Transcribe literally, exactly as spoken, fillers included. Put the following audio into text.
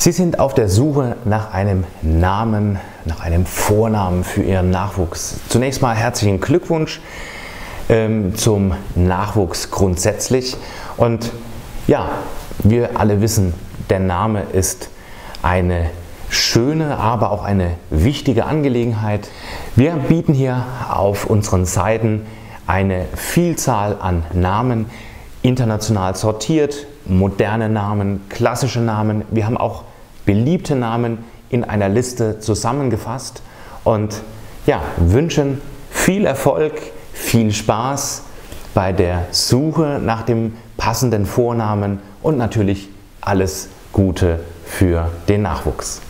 Sie sind auf der Suche nach einem Namen, nach einem Vornamen für Ihren Nachwuchs. Zunächst mal herzlichen Glückwunsch ähm, zum Nachwuchs grundsätzlich. Und ja, wir alle wissen, der Name ist eine schöne, aber auch eine wichtige Angelegenheit. Wir bieten hier auf unseren Seiten eine Vielzahl an Namen, international sortiert, moderne Namen, klassische Namen. Wir haben auch beliebte Namen in einer Liste zusammengefasst und ja, wünschen viel Erfolg, viel Spaß bei der Suche nach dem passenden Vornamen und natürlich alles Gute für den Nachwuchs.